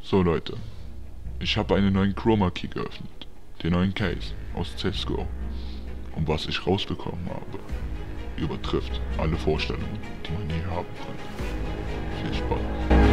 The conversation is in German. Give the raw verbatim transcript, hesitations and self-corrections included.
So Leute, ich habe einen neuen Chroma Key geöffnet, den neuen Case aus C S G O. Und was ich rausbekommen habe, übertrifft alle Vorstellungen, die man je haben konnte. Viel Spaß.